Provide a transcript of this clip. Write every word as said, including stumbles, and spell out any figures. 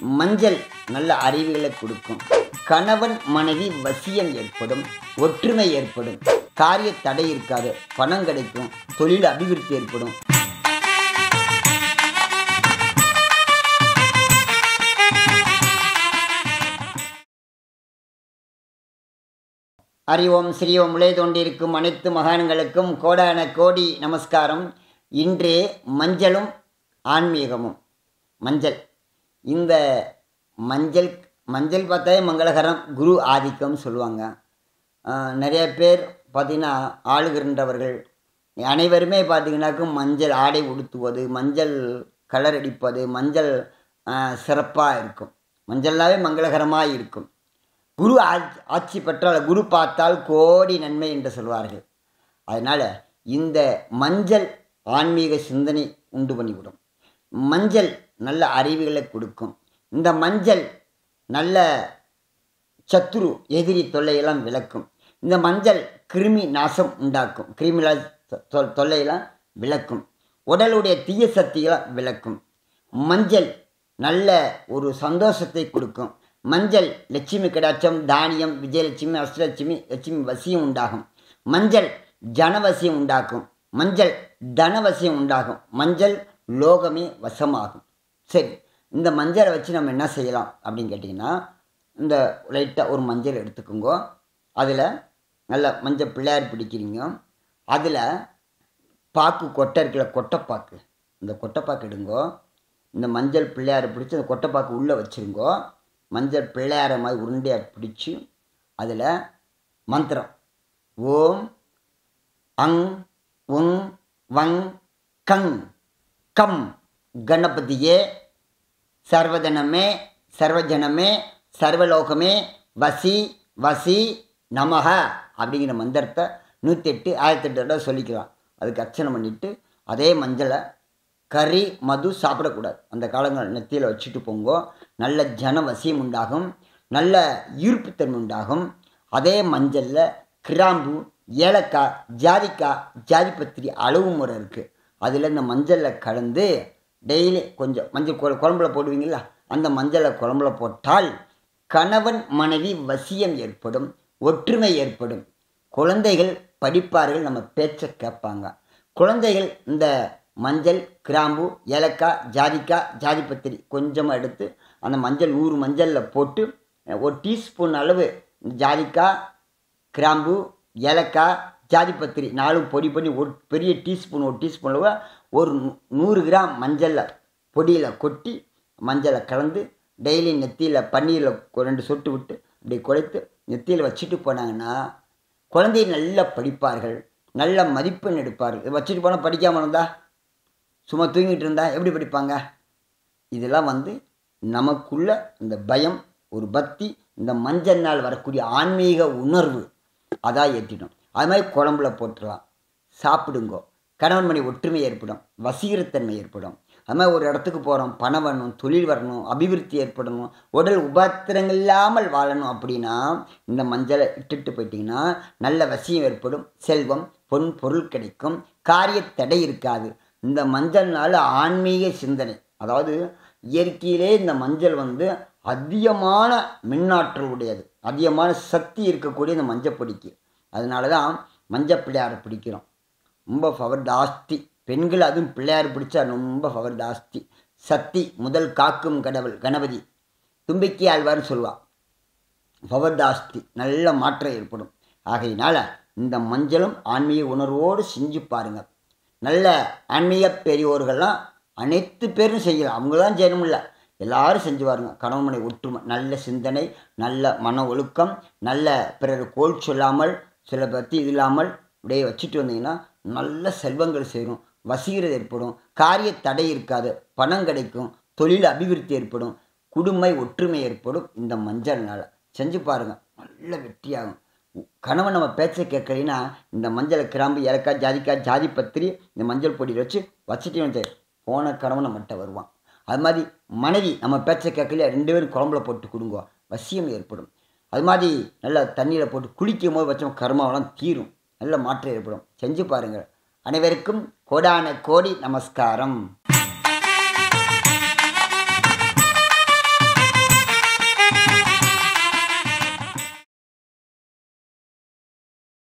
மஞ்சள் நல்ல அறிவுகளை கொடுக்கும். கணவன் மனைவி வசியம் ஏற்படும், ஒற்றுமை ஏற்படும், காரிய தடை இருக்காது, பணம் கிடைக்கும், தொழில் அபிவிருத்தி ஏற்படும். ஹரி ஓம் ஸ்ரீ ஓம் உலகை தோன்றியிருக்கும் அனைத்து மகான்களுக்கும் கோடான கோடி நமஸ்காரம். இன்று மஞ்சளும் ஆன்மீகமும். மஞ்சள் இந்த மஞ்சள் மஞ்சள் பார்த்தாலே மங்களகரம், குரு ஆதிக்கம் சொல்லுவாங்க. நிறைய பேர் பார்த்திங்கன்னா ஆளுகின்றவர்கள் அனைவருமே பார்த்திங்கனாக்கும் மஞ்சள் ஆடை உடுத்துவது, மஞ்சள் கலர் அடிப்பது, மஞ்சள் சிறப்பாக இருக்கும். மஞ்சள்னாவே மங்களகரமாக இருக்கும். குரு ஆட்சி பெற்றால் குரு பார்த்தால் கோடி நன்மை என்று சொல்வார்கள். அதனால் இந்த மஞ்சள் ஆன்மீக சிந்தனை உண்டு பண்ணிவிடும். மஞ்சள் நல்ல அறிவுகளை கொடுக்கும். இந்த மஞ்சள் நல்ல சத்துரு எதிரி தொல்லையெல்லாம் விளக்கும். இந்த மஞ்சள் கிருமி நாசம் உண்டாக்கும், கிருமி தொல்லையெல்லாம் விளக்கும். உடலுடைய தீய சக்தியெல்லாம் விளக்கும். மஞ்சள் நல்ல ஒரு சந்தோஷத்தை கொடுக்கும். மஞ்சள் லட்சுமி கடாட்சம், தானியம், விஜயலட்சுமி, அஷ்டலட்சுமி, லட்சுமி வசியம் உண்டாகும். மஞ்சள் ஜனவசியம் உண்டாக்கும். மஞ்சள் தனவசியம் உண்டாகும். மஞ்சள் லோகமே வசமாகும். சரி, இந்த மஞ்சளை வச்சு நம்ம என்ன செய்யலாம் அப்படின்னு கேட்டிங்கன்னா, இந்த லைட்டாக ஒரு மஞ்சள் எடுத்துக்கோங்க. அதில் நல்ல மஞ்சள் பிள்ளையார் பிடிக்கிறீங்க. அதில் பாக்கு கொட்டை இருக்குல்ல, கொட்டைப்பாக்கு, இந்த கொட்டைப்பாக்கு எடுங்கோ. இந்த மஞ்சள் பிள்ளையாரை பிடிச்சி அந்த கொட்டைப்பாக்கு உள்ளே வச்சுருங்கோ. மஞ்சள் பிள்ளையார மாதிரி உருண்டையாக பிடிச்சி அதில் மந்திரம் ஓம் அங் உங் வங் கங் கம் கணபதியே சர்வஜனமே சர்வஜனமே சர்வலோகமே வசி வசி நமக அப்படிங்கிற மந்திரத்தை நூற்றி எட்டு ஆயிரத்தி எட்டு தடவை சொல்லிக்கலாம். அதுக்கு அர்ச்சனை பண்ணிவிட்டு அதே மஞ்சளை கறி மது சாப்பிடக்கூடாது. அந்த காலங்கள் நெத்தியில் வச்சுட்டு போங்கோ. நல்ல ஜனவசியம் உண்டாகும், நல்ல ஈர்ப்புத்தன்மை உண்டாகும். அதே மஞ்சளில் கிராம்பு, ஏலக்காய், ஜாதிக்காய், ஜாதிப்பத்திரி அளவு முறை இருக்குது. அதில் இந்த மஞ்சளில் கலந்து டெய்லி கொஞ்சம் மஞ்சள் குழம்புல போடுவீங்களா, அந்த மஞ்சளை குழம்புல போட்டால் கணவன் மனைவி வசியம் ஏற்படும், ஒற்றுமை ஏற்படும். குழந்தைகள் படிப்பார்கள், நம்ம பேச்சை கேட்பாங்க. குழந்தைகள் இந்த மஞ்சள், கிராம்பு, ஏலக்காய், ஜாதிக்காய், ஜாதிப்பத்திரி கொஞ்சமாக எடுத்து அந்த மஞ்சள் நூறு மஞ்சளில் போட்டு ஒரு டீஸ்பூன் அளவு ஜாதிக்காய், கிராம்பு, ஏலக்காய், ஜாதிப்பத்திரி நாலும் பொடி பண்ணி ஒரு பெரிய டீஸ்பூன் ஒரு டீஸ்பூன் அளவு ஒரு நூறு கிராம் மஞ்சளில் பொடியில் கொட்டி மஞ்சளை கலந்து டெய்லி நெத்தியில் பன்னீரில் ரெண்டு சொட்டு விட்டு அப்படி குழைத்து நெத்தியில் வச்சுட்டு போனாங்கன்னா குழந்தைய நல்லா படிப்பார்கள், நல்ல மதிப்பெண் எடுப்பார்கள். இதை வச்சுட்டு போனால் படிக்காமல் இருந்தால், சும்மா தூங்கிட்டு இருந்தால் எப்படி படிப்பாங்க? இதெல்லாம் வந்து நமக்குள்ள இந்த பயம், ஒரு பக்தி, இந்த மஞ்சள் நாள் வரக்கூடிய ஆன்மீக உணர்வு அதான் ஏற்றிடும். அது மாதிரி குழம்புல போட்டுடலாம், சாப்பிடுங்கோ. கணவன் மணி ஒற்றுமை ஏற்படும், வசீகரத்தன்மை ஏற்படும். அது மாதிரி ஒரு இடத்துக்கு போகிறோம், பணம் வரணும், தொழில் வரணும், அபிவிருத்தி ஏற்படணும், உடல் உபாத்திரங்கள் இல்லாமல் வாழணும் அப்படின்னா இந்த மஞ்சளை இட்டுட்டு போயிட்டீங்கன்னா நல்ல வசியம் ஏற்படும், செல்வம் பொன் பொருள் கிடைக்கும், காரிய தடை இருக்காது. இந்த மஞ்சள்னால ஆன்மீக சிந்தனை, அதாவது இயற்கையிலே இந்த மஞ்சள் வந்து அதிகமான மின்னாற்றல் உடையது, அதிகமான சக்தி இருக்கக்கூடிய இந்த மஞ்சள் பொடிக்கு. அதனால தான் மஞ்சள் பிள்ளையாரை பிடிக்கிறோம். ரொம்ப பவர் ஜாஸ்தி. பெண்கள் அதுவும் பிள்ளையார் பிடிச்சா ரொம்ப பவர் ஜாஸ்தி. சக்தி முதல் காக்கும் கடவுள் கணபதி, தும்பிக்கை ஆழ்வார்னு சொல்லுவாள். பவர் ஜாஸ்தி, நல்ல மாற்றம் ஏற்படும். ஆகையினால இந்த மஞ்சளும் ஆன்மீக உணர்வோடு செஞ்சு பாருங்கள். நல்ல ஆன்மீக பெரியோர்கள்லாம் அனைத்து பேரும் செய்யலாம், அவங்களாம் செய்யணும் இல்லை, எல்லாரும் செஞ்சு பாருங்க. கணவன் மனை ஒற்றுமை, நல்ல சிந்தனை, நல்ல மன ஒழுக்கம், நல்ல பிறர் கோல் சொல்லாமல் சில பற்றி இது இல்லாமல் இப்படியே வச்சுட்டு வந்தீங்கன்னா நல்ல செல்வங்கள் சேரும், வசீகரம் ஏற்படும், காரிய தடை இருக்காது, பணம் கிடைக்கும், தொழில் அபிவிருத்தி ஏற்படும், குடும்ப ஒற்றுமை ஏற்படும். இந்த மஞ்சள்னால செஞ்சு பாருங்கள், நல்ல வெற்றியாகும். கணவன் நம்ம பேச்சை கேட்கலைன்னா இந்த மஞ்சளை, கிராம்பு, ஏலக்காய், ஜாதிக்காய், ஜாதிப்பத்திரி இந்த மஞ்சள் பொடியில் வச்சு வச்சுட்டு வந்து போன கணவன் நம்மகிட்ட வருவான். அது மாதிரி மனைவி நம்ம பேச்சை கேட்கலையா, ரெண்டு பேரும் குழம்புல போட்டு கொடுங்க, வசியம் ஏற்படும். அது மாதிரி நல்லா தண்ணியில் போட்டு குளிக்கும் போது வச்சோம் கர்மாவெல்லாம் தீரும், நல்ல மாற்றம் ஏற்படும். செஞ்சு பாருங்கள். அனைவருக்கும் கோடான கோடி நமஸ்காரம்.